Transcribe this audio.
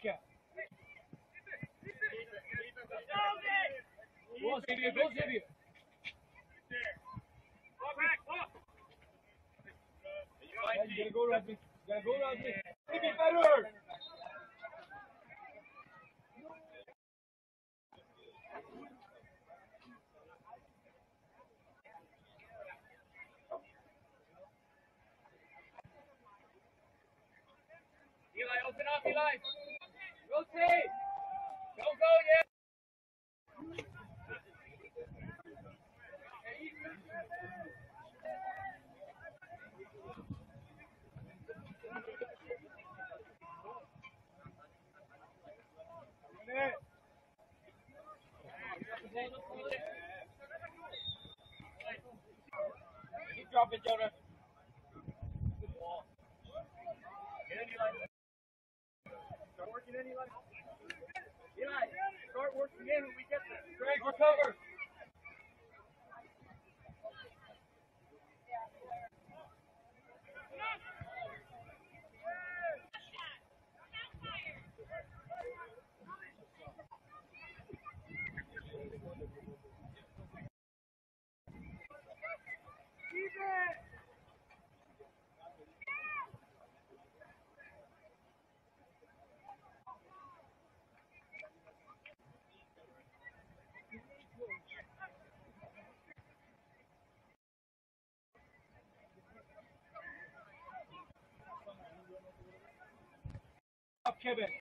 Bacchia. Go, Xavier, go, Xavier. You gotta go, Rodney. You gotta go, Rodney. Make it better. Eli, open up, Eli. Rotate. Go, yeah. Keep dropping, Jonah. Good ball. Get in, Eli. Start working in, Eli. Eli, start working in when we get there. Greg, recover. Up, Kevin.